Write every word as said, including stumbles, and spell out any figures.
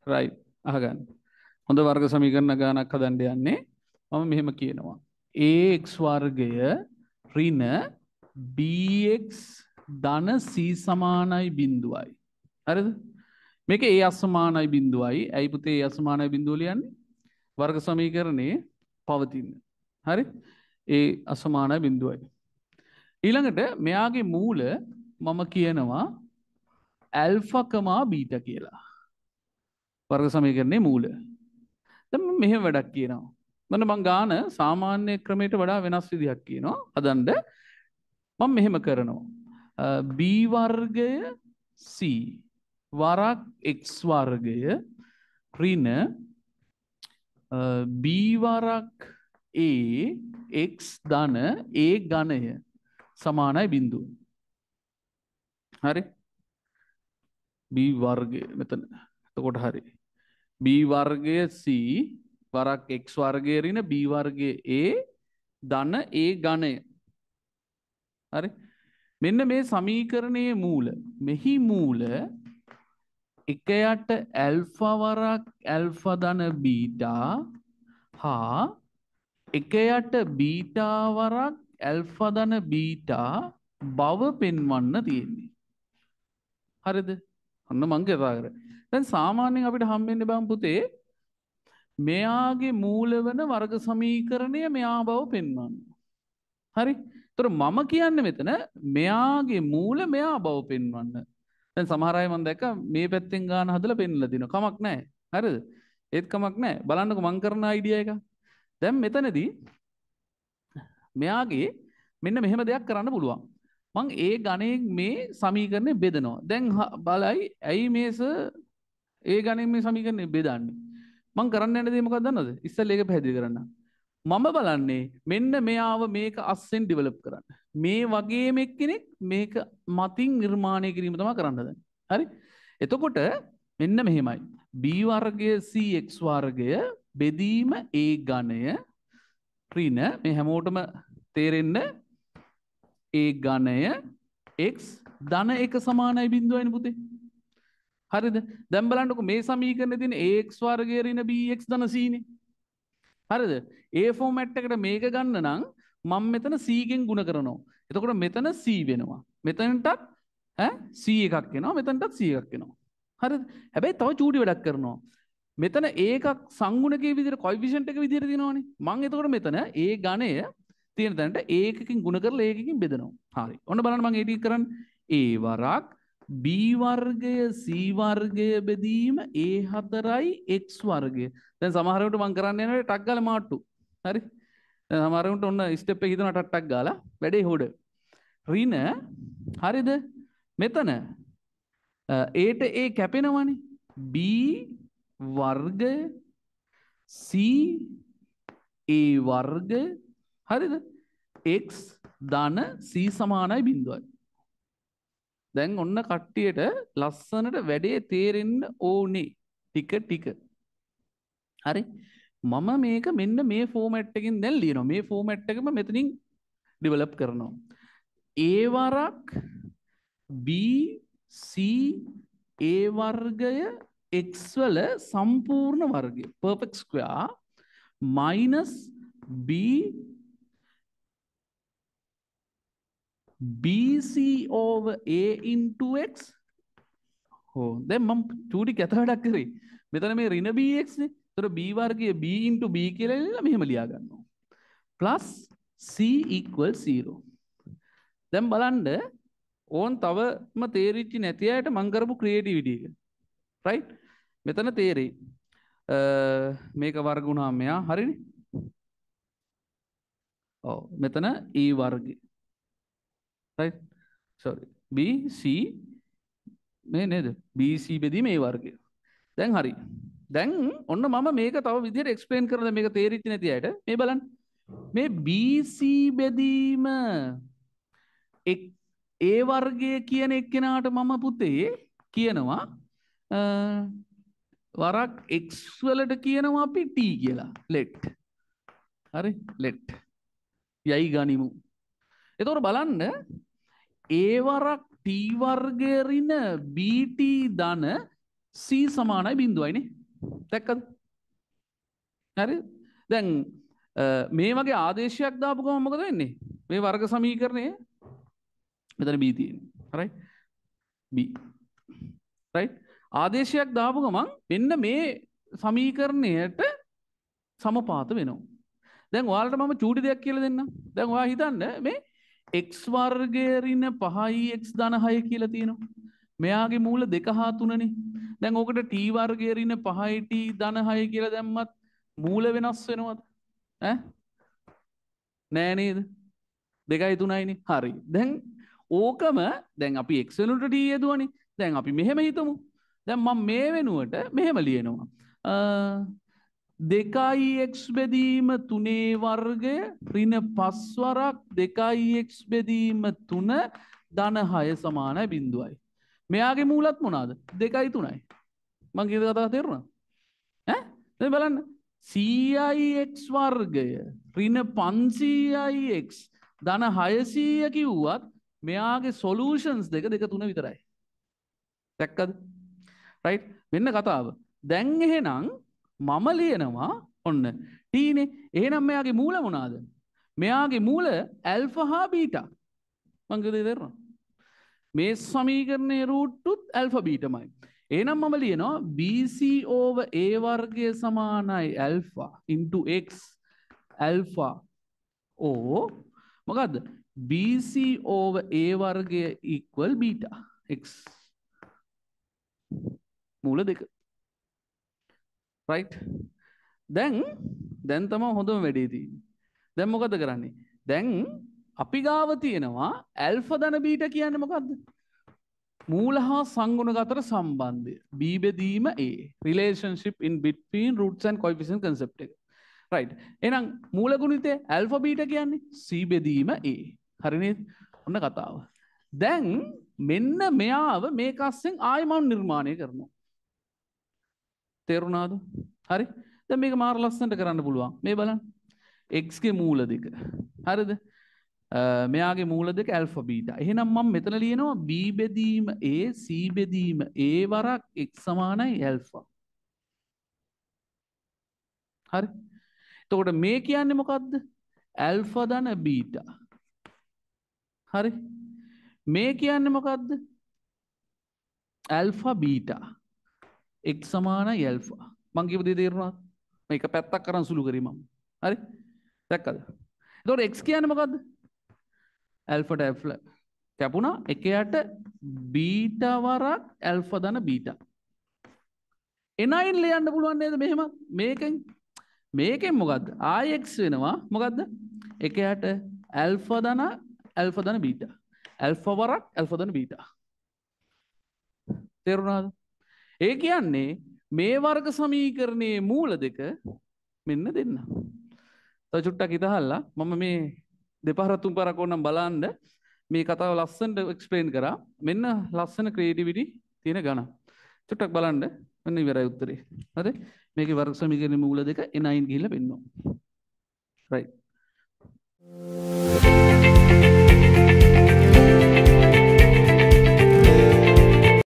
right අහගන්න. හොඳ වර්ග සමීකරණ ගානක් හදන්න යන්නේ. මම මෙහෙම කියනවා. ax වර්ගය ඍණ bx ධන c සමානයි බිඳුවයි. හරිද? මේක a අසමානයි බිඳුවයි. ඇයි පුතේ a අසමානයි බිඳුව ලියන්නේ? වර්ග සමීකරණේ පවතින. හරි? a අසමානයි බිඳුවයි. ඊළඟට මෙයාගේ මූල මම කියනවා ඇල්ෆා බීටා කියලා. වර්ග සමීකරණේ මූල. දැන් මම මෙහෙම වැඩක් කියනවා. මම මං ගාන සාමාන්‍ය ක්‍රමයට වඩා වෙනස් විදිහක් කියනවා. හදන්න මම මෙහෙම කරනවා. b වර්ගය c වරක් x වර්ගය ඍණ b වරක් a x ධන a ඝනය සමානයි බිඳුව. හරි? b වර්ගය මෙතන. එතකොට හරි. b වර්ගය c වරක් x වර්ගය ඍණ b වර්ගය a ධන a ඝනය. හරි? මෙන්න මේ සමීකරණයේ මූල. මෙහි මූල එකයට ඇල්ෆා වරක් ඇල්ෆා ධන බීටා හා එකයට බීටා වරක් ඇල්ෆා ධන බීටා බව පෙන්වන්න තියෙන්නේ. හරිද? අන්න මං කතා කරේ. දැන් සාමාන්‍යයෙන් අපිට හම්බෙන්නේ බං පුතේ මෙයාගේ මූල වෙන වර්ග සමීකරණය මෙයා බව පෙන්වන්න. හරි? ඒතර මම කියන්නේ මෙතන මෙයාගේ මූල මෙයා බව පෙන්වන්න. දැන් සමහර අය මම දැක්ක මේ පැත්තෙන් ගාන හදලා පෙන්නලා දිනවා. කමක් නැහැ. හරිද? ඒත් කමක් නැහැ. බලන්නකො මං කරන අයිඩියා එක. දැන් මෙතනදී මෙයාගේ මෙන්න මෙහෙම දෙයක් කරන්න පුළුවන්. මං ඒ ගණයෙන් මේ සමීකරණය බෙදනවා. දැන් බලයි ඇයි මේස ඒ ගණයෙන් මේ සමීකරණය බෙදන්නේ? මං කරන්න යන දේ මොකක්ද දන්නවද? ඉස්සෙල්ලා ඒක පැහැදිලි කරන්න. මම බලන්නේ මෙන්න මෙයාව මේක අස්සෙන් ඩෙවලොප් කරන්න. මේ වගේම එක්කෙනෙක් මේක මතින් නිර්මාණය කිරීම තමයි කරන්න හදන්නේ. හරි? එතකොට මෙන්න මෙහෙමයි. b වර්ගය c x වර්ගය බෙදීම a ඝනය ඍණ මේ හැමෝටම තේරෙන්න a ඝනය x ධන එක සමානයි බිඳුවයිනේ පුතේ. හරිද? දැන් බලන්නකො මේ සමීකරණේ තියෙන ax වර්ගය ඍණ bx ධන c නේ. හරිද? a ෆෝමැට් එකට මේක ගන්න නම් මම මෙතන c ගෙන් ගුණ කරනවා. එතකොට මෙතන c වෙනවා. මෙතනටත් ඈ c එකක් එනවා. මෙතනටත් c එකක් එනවා. හරිද? හැබැයි තව චූටි වැඩක් කරනවා. මෙතන ඒකක් සංගුණකයේ විදිහට කොයිෆිෂන්ට් එක විදිහට දිනවනේ. මම එතකොට මෙතන a ඝනය තියෙන තැනට ඒකකින් ගුණ කරලා ඒකකින් බෙදනවා. හරි. ඔන්න බලන්න මම ඒ ටික කරන්නේ a වරක් b වර්ගය c වර්ගය බෙදීම a හතරයි x වර්ගය. දැන් සමහර වෙලාවට මම කරන්න යනකොට ටක් ගාලා මාට්ටු. හරි? දැන් සමහර වෙලාවට ඔන්න ස්ටෙප් එක හිතනවා ටක් ටක් ගාලා වැඩේ හොඩ. ඍණ හරිද? මෙතන ඒට a කැපෙනවනේ. b වර්ගය c a වර්ගය හරිද? x ධන c සමානයි බිඳුවයි. දැන් ඔන්න කට්ටියට ලස්සනට වැඩේ තේරෙන්න ඕනේ ටික ටික. හරි? මම මේක මෙන්න මේ ෆෝමැට් එකකින් දැන් ලියනවා. මේ ෆෝමැට් එකම මෙතනින් ඩෙවලොප් කරනවා. a වරක් b c a වර්ගය x වල සම්පූර්ණ වර්ගය perfect square minus b bc over a into x. ඕ දැන් මම චූටි කැත වැඩක් කරේ. මෙතන මේ ඍණ bx නේ. ඒතර b වර්ගය b into b කියලා ඉල්ලලා මෙහෙම ලියා ගන්නවා. plus c equal zero. දැන් බලන්න ඕන් තවම තේරිච්ච නැති අයට මම කරපු ක්‍රියේටිවිටි එක. right? මෙතන තේරෙයි. මේක වර්ග වුණාම මෙයා හරිනේ. ඔව් මෙතන e වර්ගය. right? sorry b c මේ නේද? b c බෙදීම a වර්ගය. දැන් හරි. දැන් ඔන්න මම මේක තව විදිහට එක්ස්ප්ලেইন කරලා මේක තේරිච්ච නැති අයට මේ බලන්න. මේ b c බෙදීම a වර්ගය කියන එක්කෙනාට මම පුතේ කියනවා වරක් x වලට කියනවා අපි t කියලා. let. හරි? let. යයි ගනිමු. එතකොට බලන්න a වරක් t වර්ගය ඍණ bt ධන C සමානයි බිඳුවයිනේ. දැක්කද? හරි? දැන් මේ වගේ ආදේශයක් දාපු ගමන් මොකද වෙන්නේ? මේ වර්ග සමීකරණය මෙතන B තියෙන්නේ. right? B. right? ආදේශයක් දාපු ගමන් මෙන්න මේ සමීකරණයට සමපාත වෙනවා. දැන් ඔයාලට මම චූටි දෙයක් කියලා දෙන්නම්. දැන් ඔයා හිතන්න මේ x වර්ගය ඍණ පහයි x ධන හය කියලා තියෙනවා. මෙයාගේ මූල දෙක හා තුනනේ. දැන් ඕකට t වර්ගය ඍණ පහයි t ධන හය කියලා දැම්මත් මූල වෙනස් වෙනවද? ඈ නෑ නේද? දෙකයි තුනයිනේ. හරි. දැන් ඕකම දැන් අපි x වෙනුවට t යදුවනේ. දැන් අපි මෙහෙම හිතමු. දැන් මම මේ වෙනුවට මෙහෙම ලියනවා. දෙකයි x බෙදීම තුනේ වර්ගය ඍණ පස් වරක් දෙකයි x බෙදීම තුන ධන හය සමානයි බිඳුවයි. මෙයාගේ මූලත් මොනවාද? දෙකයි තුනයි. මං කියන කතාව තේරුණාද? ඈ දැන් බලන්න සීයයි x වර්ගය ඍණ පන්සීයයි x ධන හයසීය කිව්වත් මෙයාගේ සොලියුෂන්ස් දෙක දෙක තුන විතරයි. දැක්කද? රයිට්? මෙන්න කතාව. දැන් එහෙනම් මම ලියනවා ඔන්න t නේ. එහෙනම් මෙයාගේ මූල මොනවාද? මෙයාගේ මූල ඇල්ෆා හා බීටා. මං කිව්වේ තේරුණා? මේ සමීකරණයේ රූට් උත් ඇල්ෆා බීටාමයි. එහෙනම් මම ලියනවා bc over a වර්ගය සමානයි alpha into x alpha or මොකද්ද? bc over a වර්ගය equal බීටා x. මූල දෙක. right? දැන් දැන් තමයි හොඳම වැඩේ තියෙන්නේ. දැන් මොකද කරන්නේ? දැන් අපි ගාව තියෙනවා ඇල්ෆා ධන බීටා කියන්නේ මොකද්ද? මූල හා සංගුණක අතර සම්බන්ධය. B බෙදීම A. Relationship in between roots and coefficient concept එක. right? එහෙනම් මූල ගුණිතය ඇල්ෆා බීටා කියන්නේ C බෙදීම A. හරි නේද? ඔන්න කතාව. දැන් මෙන්න මෙයාව මේක අස්සෙන් ආයෙ මම නිර්මාණය කරනවා. තේරුණාද? හරි? දැන් මේක මාර ලස්සනට කරන්න පුළුවන්. මේ බලන්න. x ගේ මූල දෙක. හරිද? මෙයාගේ මූල දෙක ඇල්ෆා බීටා. එහෙනම් මම මෙතන ලියනවා b බෙදීම a c බෙදීම a වරක් x සමානයි ඇල්ෆා. හරි? එතකොට මේ කියන්නේ මොකද්ද? ඇල්ෆා ධන බීටා. හරි? මේ කියන්නේ මොකද්ද? Alpha beta. x සමානයි ඇල්ෆා. මං කියපු දේ තේරුණාද? මේක පැත්තක් කරන් සුළු කරේ මම. හරි? දැක්කද? එතකොට x කියන්නේ මොකද්ද? ඇල්ෆාට ඇල්ෆා කැපුණා එකයට බීටා වරක් ඇල්ෆා ධන බීටා. එනයින් ලියන්න පුළුවන් නේද මෙහෙම? මේකෙන් මේකෙන් මොකද්ද? ආයි x වෙනවා මොකද්ද? එකයට ඇල්ෆා ධන ඇල්ෆා ධන බීටා. ඇල්ෆා වරක් ඇල්ෆා ධන බීටා. තේරුණාද? ඒ කියන්නේ මේ වර්ග සමීකරණයේ මූල දෙක මෙන්න දෙන්න. තව චුට්ටක් ඉතහල්ලා මම මේ දෙපාරක් තුන් පාරක් ඕනනම් බලන්න මේ කතාව ලස්සනට එක්ස්ප්ලেইন කරා. මෙන්න ලස්සන ක්‍රියේටිවිටි තියෙන ගණන්. චුට්ටක් බලන්න මෙන්න ඉවරයි උත්තරේ. හරි? මේකේ වර්ග සමීකරණයේ මූල දෙක එනයින් ගිහිල්ලා පෙන්නනවා. right.